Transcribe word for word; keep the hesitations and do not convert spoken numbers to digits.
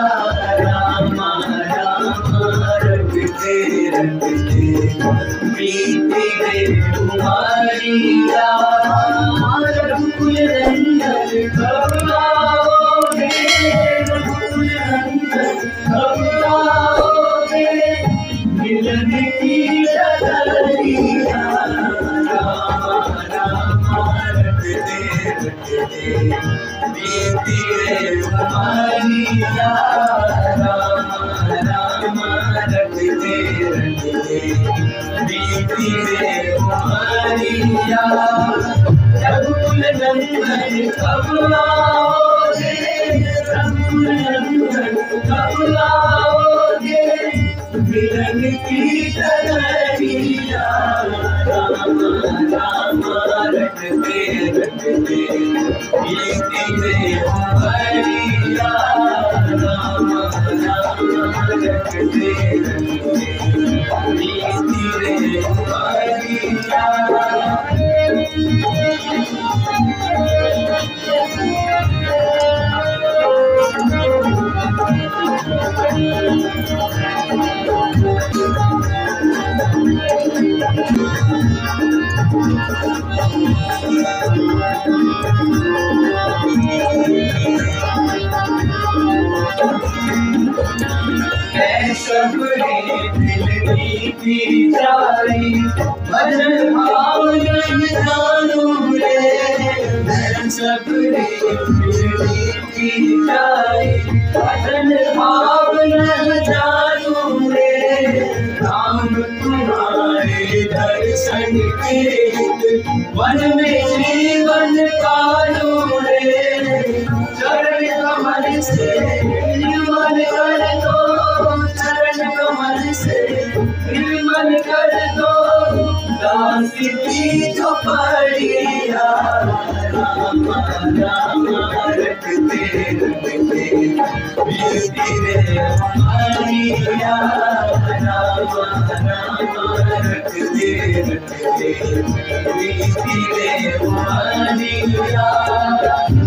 राम राम रटते रटते बीती गई तुम्हारी याद। रघुकुल नंदन कब आओगे, रघुकुल नंदन कब आओगे, मिलन की डगरिया। राम राम रटते रटते बीती गई तुम्हारी याद। राम राम रटते रटते बीती गई तुम्हारी याद। रघुकुल नंदन कब आओगे, रघुकुल नंदन कब आओगे, मिलन की डगरिया। राम राम रटते रटते बीती गई तुम्हारी याद। राम राम रटते रटते बीती गई तुम्हारी याद। सबरे दिल की प्यारी भजन भाव नहीं जानू रे। मैं सबरे दिल की प्यारी भजन भाव नहीं जानू रे। राम तुम्हारे दर्शन के वन में जीवन कालू रे। चरण कमल से मन कर दो, चरण कमल से मन कर दो, दास की झोपड़िया। राम राम रटते रटते बीती गई हमारी याद। राम राम रटते रटते बीती गई हमारी याद।